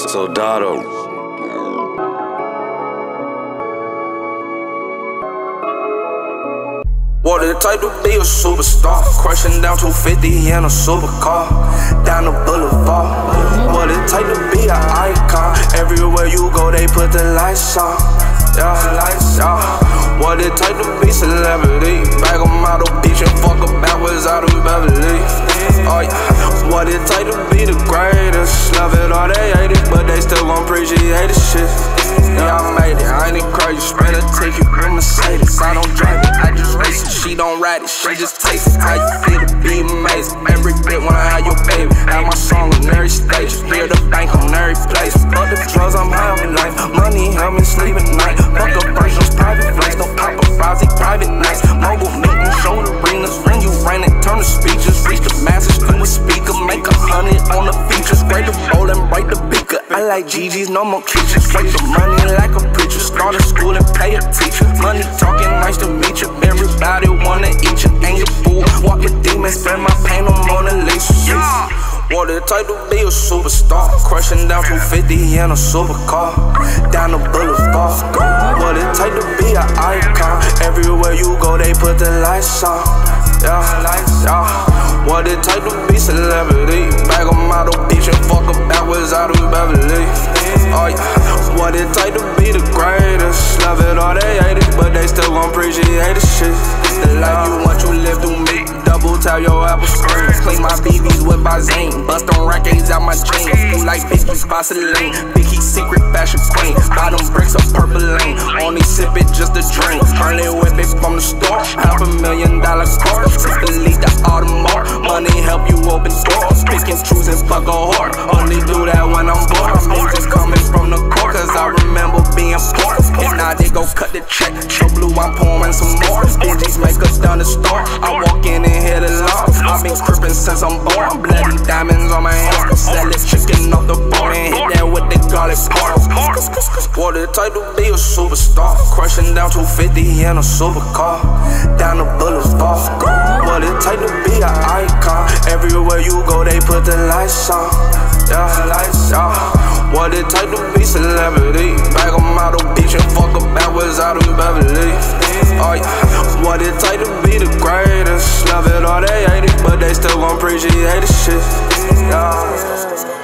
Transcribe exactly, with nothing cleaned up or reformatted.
Soldado. What the type to be a superstar, crushing down two fifty in a supercar, down the boulevard. What the type to be an icon, everywhere you go they put the lights on. Yeah, lights on. What the type to be celebrity, bag them out the beach and fuck up backwards out in Beverly. Oh yeah. What the type to be the greatest, love it or they hate it, but they still gon' appreciate the shit. Yeah, I made it, I ain't crazy, spend a ticket with Mercedes, I don't drive it, I just race it. She don't ride it, she just taste it. How you feel to be amazing? Every bit when I have your baby. Have my song on every stage, hear the bank on every place. Fuck the drugs, I'm high on life. Money help me sleep at night. Fuck the versions, private flights, no paparazzi, private nights. Mobile meetings, shoulder arenas, ring you rain it, turn the speeches, reach the masses through a speaker, make a hundred on the features, break the bowl and break the beaker. I like G G's, no more creatures, straight the money like a preacher. Start a school and pay a teacher. Money talking, nice to meet you. Everybody wanna eat you, ain't you fool? Walk with demons, spend my pain on Mona Lisa. Yeah. What the type to be a superstar, crushing down two fifty in a supercar, down the boulevard. What the type to be an icon, everywhere you go they put the lights on. Yeah, lights on. What the type to be celebrity, bag them out the beach and fuck up backwards out in Beverly. Oh yeah. What the type to be the greatest, love it or they hate it, but they still gon' appreciate the shit. It's the life you want, you live through me. Double tap your Apple screen, clean my B Bs with Bazine, bust on rackets out my jeans. Feel like Biggie's Vaseline, Biggie's secret fashion queen. Buy them bricks of purple lane, only sip it just a drink. Only whip it from the store, half a million dollar car. Sister lead the Audemars, money help you open doors. Pick and choose and fuck a whore, only do that when I'm bored. Music coming from the core, cause I remember being poor. If not, they go cut the check, show blue, I'm pouring some more. Benji's make us down the store, I walk in and hit the law. I've been crippin' since I'm born, bloody diamonds on my hands. Sell it chicken off the board and hit that with the garlic pork. What the type to be a superstar, crushing down two fifty in a supercar, down the boulevard. What the type to be an icon, everywhere you go they put the lights on. Yeah, lights on. What the type to be celebrity, bag them out the beach and fuck up backwards out in Beverly. Oh yeah. What the type to be the greatest, love it or they hate it, but they still gon' appreciate the shit. Yeah.